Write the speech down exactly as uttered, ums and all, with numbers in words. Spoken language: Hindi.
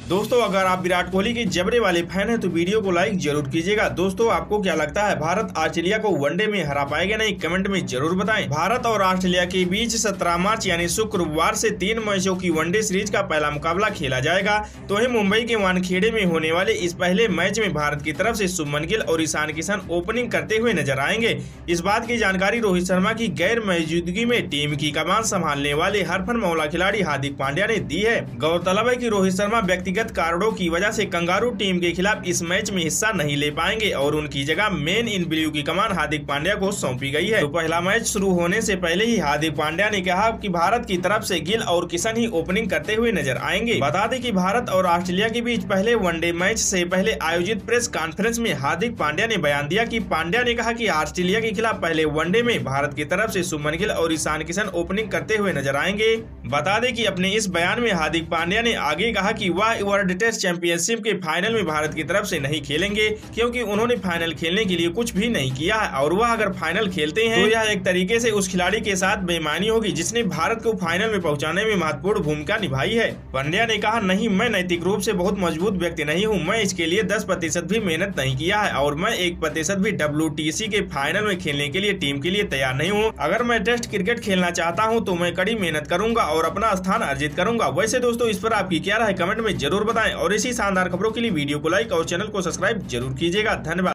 दोस्तों अगर आप विराट कोहली के जबरे वाले फैन हैं तो वीडियो को लाइक जरूर कीजिएगा। दोस्तों आपको क्या लगता है भारत ऑस्ट्रेलिया को वनडे में हरा पाएगा नहीं, कमेंट में जरूर बताएं। भारत और ऑस्ट्रेलिया के बीच सत्रह मार्च यानी शुक्रवार से तीन मैचों की वनडे सीरीज का पहला मुकाबला खेला जाएगा। तो वहीं मुंबई के वानखेड़े में होने वाले इस पहले मैच में भारत की तरफ से शुभमन गिल और ईशान किशन ओपनिंग करते हुए नजर आएंगे। इस बात की जानकारी रोहित शर्मा की गैर मौजूदगी में टीम की कमान संभालने वाले हरफनमौला खिलाड़ी हार्दिक पांड्या ने दी है। गौरतलब है कि रोहित शर्मा व्यक्तिगत कारणों की वजह से कंगारू टीम के खिलाफ इस मैच में हिस्सा नहीं ले पाएंगे और उनकी जगह मेन इन ब्लू की कमान हार्दिक पांड्या को सौंपी गई है। तो पहला मैच शुरू होने से पहले ही हार्दिक पांड्या ने कहा कि भारत की तरफ से गिल और किशन ही ओपनिंग करते हुए नजर आएंगे। बता दें कि भारत और ऑस्ट्रेलिया के बीच पहले वनडे मैच से पहले आयोजित प्रेस कॉन्फ्रेंस में हार्दिक पांड्या ने बयान दिया कि पांड्या ने कहा कि ऑस्ट्रेलिया के खिलाफ पहले वनडे में भारत की तरफ से शुभमन गिल और ईशान किशन ओपनिंग करते हुए नजर आएंगे। बता दें कि अपने इस बयान में हार्दिक पांड्या ने आगे कहा कि वह वर्ल्ड टेस्ट चैंपियनशिप के फाइनल में भारत की तरफ से नहीं खेलेंगे क्योंकि उन्होंने फाइनल खेलने के लिए कुछ भी नहीं किया है और वह अगर फाइनल खेलते हैं तो यह एक तरीके से उस खिलाड़ी के साथ बेईमानी होगी जिसने भारत को फाइनल में पहुंचाने में महत्वपूर्ण भूमिका निभाई है। पांड्या ने कहा, नहीं, मैं नैतिक रूप से बहुत मजबूत व्यक्ति नहीं हूँ, मैं इसके लिए दस प्रतिशत भी मेहनत नहीं किया है और मैं एक प्रतिशत भी डब्ल्यूटीसी के फाइनल में खेलने के लिए टीम के लिए तैयार नहीं हूँ। अगर मैं टेस्ट क्रिकेट खेलना चाहता हूँ तो मैं कड़ी मेहनत करूंगा और अपना स्थान अर्जित करूंगा। वैसे दोस्तों इस पर आपकी क्या राय है कमेंट में जरूर बताएं और इसी शानदार खबरों के लिए वीडियो को लाइक और चैनल को सब्सक्राइब जरूर कीजिएगा। धन्यवाद।